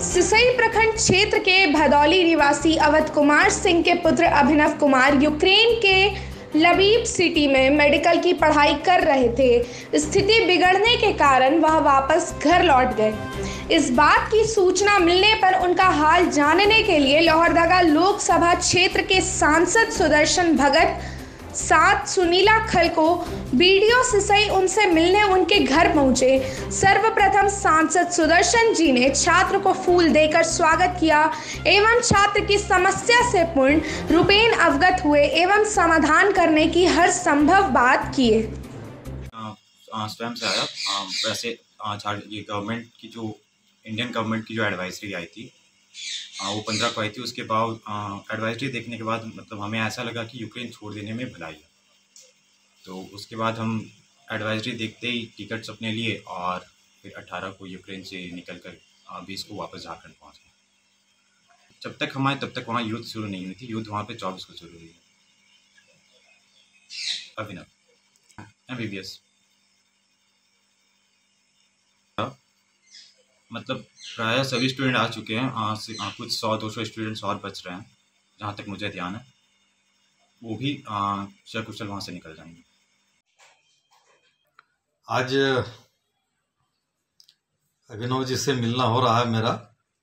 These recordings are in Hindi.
सिसई प्रखंड क्षेत्र के भदौली निवासी अवध कुमार सिंह के पुत्र अभिनव कुमार यूक्रेन के लबीब सिटी में मेडिकल की पढ़ाई कर रहे थे। स्थिति बिगड़ने के कारण वह वापस घर लौट गए। इस बात की सूचना मिलने पर उनका हाल जानने के लिए लोहरदगा लोकसभा क्षेत्र के सांसद सुदर्शन भगत साथ सुनीला खल को वीडियो सिसई उनसे मिलने उनके घर पहुंचे। सर्वप्रथम सांसद सुदर्शन जी ने छात्र को फूल देकर स्वागत किया एवं छात्र की समस्या से पूर्ण रूपेण अवगत हुए एवं समाधान करने की हर संभव बात किए। स्वयं से आया। वैसे ये गवर्नमेंट की जो इंडियन गवर्नमेंट की जो एडवाइजरी आई थी वो 15 को आई थी। उसके बाद एडवाइजरी देखने के बाद मतलब हमें ऐसा लगा कि यूक्रेन छोड़ देने में भलाई है। तो उसके बाद हम एडवाइजरी देखते ही टिकट्स अपने लिए और फिर 18 को यूक्रेन से निकल कर 20 को वापस झारखंड पहुँच गए। जब तक हम आए तब तक वहाँ युद्ध शुरू नहीं हुई थी। युद्ध वहाँ पे 24 को शुरू हुई है। अभिनव MBBS मतलब प्रायः सभी स्टूडेंट आ चुके हैं। कुछ 100-200 स्टूडेंट्स और बच रहे हैं जहाँ तक मुझे ध्यान है। वो भी सकुशल वहाँ से निकल जाएंगे। आज अभिनव जी से मिलना हो रहा है मेरा।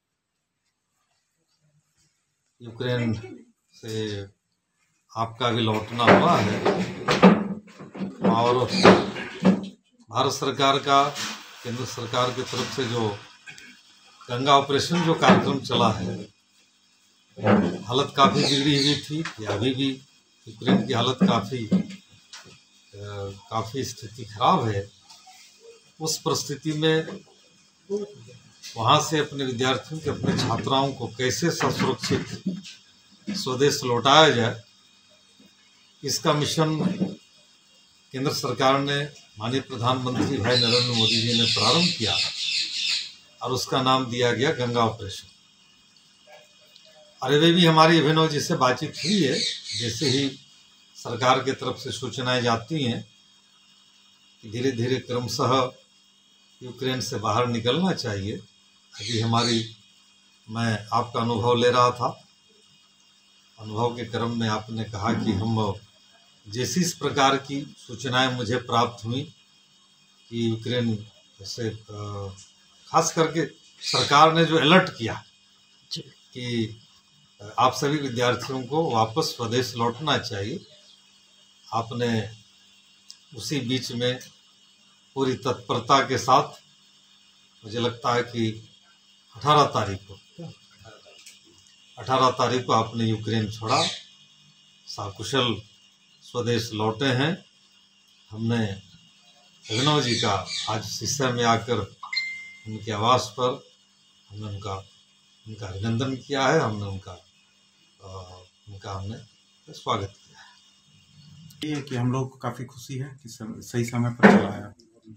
यूक्रेन से आपका भी लौटना हुआ है और भारत सरकार का केंद्र सरकार की तरफ से जो गंगा ऑपरेशन जो कार्यक्रम चला है, हालत काफ़ी बिगड़ी हुई थी। अभी भी यूक्रेन की हालत काफ़ी स्थिति खराब है। उस परिस्थिति में वहाँ से अपने विद्यार्थियों के अपने छात्राओं को कैसे सुरक्षित स्वदेश लौटाया जाए, इसका मिशन केंद्र सरकार ने माननीय प्रधानमंत्री भाई नरेंद्र मोदी जी ने प्रारंभ किया और उसका नाम दिया गया गंगा ऑपरेशन। और वे भी हमारी अभिनव जी से बातचीत हुई है। जैसे ही सरकार की तरफ से सूचनाएं जाती हैं कि धीरे धीरे क्रमशः यूक्रेन से बाहर निकलना चाहिए। अभी मैं आपका अनुभव ले रहा था। अनुभव के क्रम में आपने कहा कि हम जैसी इस प्रकार की सूचनाएं मुझे प्राप्त हुई कि यूक्रेन से खास करके सरकार ने जो अलर्ट किया कि आप सभी विद्यार्थियों को वापस स्वदेश लौटना चाहिए, आपने उसी बीच में पूरी तत्परता के साथ, मुझे लगता है कि 18 तारीख को आपने यूक्रेन छोड़ा, सकुशल स्वदेश लौटे हैं। हमने अभिनव जी का आज सिसई में आकर उनके आवास पर हमने उनका अभिनंदन किया है। हमने उनका स्वागत किया है। ये कि हम लोग को काफ़ी खुशी है कि सही समय पर चला है।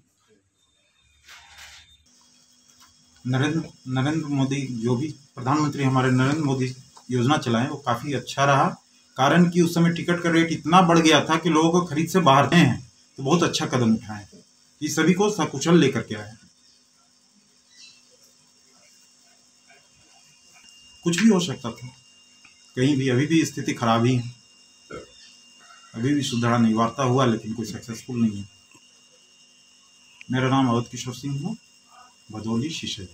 नरेंद्र मोदी जो भी प्रधानमंत्री हमारे नरेंद्र मोदी योजना चलाएं वो काफ़ी अच्छा रहा। कारण कि उस समय टिकट का रेट इतना बढ़ गया था कि लोगों को खरीद से बाहर थे हैं, तो बहुत अच्छा कदम उठाए कि सभी को सकुशल लेकर के आए। कुछ भी हो सकता था कहीं भी। अभी भी स्थिति खराब ही है। अभी भी सुधार नहीं वार्ता हुआ लेकिन कोई सक्सेसफुल नहीं है। मेरा नाम अवध किशोर सिंह है, भदौली सिसई।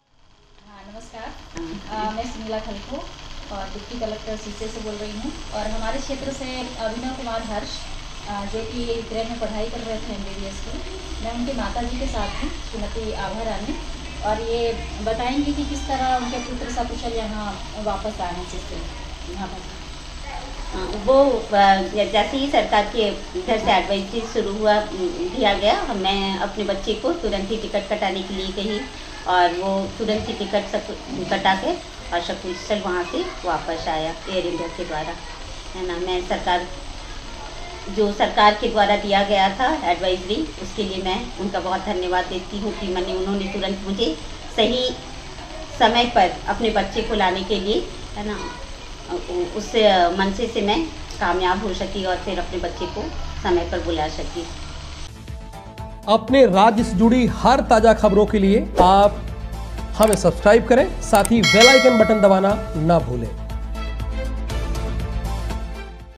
नमस्कार, मैं सुनीला खल को और डिप्टी कलेक्टर सिसई से बोल रही हूँ। और हमारे क्षेत्र से अभिनव कुमार हर्ष जो कि यूक्रेन में पढ़ाई कर रहे थे MBBS की, मैं उनकी माता जी के साथ हूँ, श्रीमती आभा रानी, और ये बताएंगे कि किस तरह उनके पुत्र सकुशल यहाँ वापस आए हैं सिसई यहाँ पर। वो जैसे ही सरकार के इधर से एडवाइजरी शुरू हुआ दिया गया, मैं अपने बच्चे को तुरंत ही टिकट कटाने के लिए कही और वो तुरंत ही टिकट कटा के और सकुशल वहाँ से वापस आया एयर इंडिया के द्वारा, है ना। मैं जो सरकार के द्वारा दिया गया था एडवाइजरी, उसके लिए मैं उनका बहुत धन्यवाद देती हूँ कि उन्होंने तुरंत मुझे सही समय पर अपने बच्चे को लाने के लिए, है ना, उस मंशे से मैं कामयाब हो सकी और फिर अपने बच्चे को समय पर बुला सकी। अपने राज्य से जुड़ी हर ताजा खबरों के लिए आप हमें सब्सक्राइब करें, साथ ही बेल आइकन बटन दबाना ना भूलें।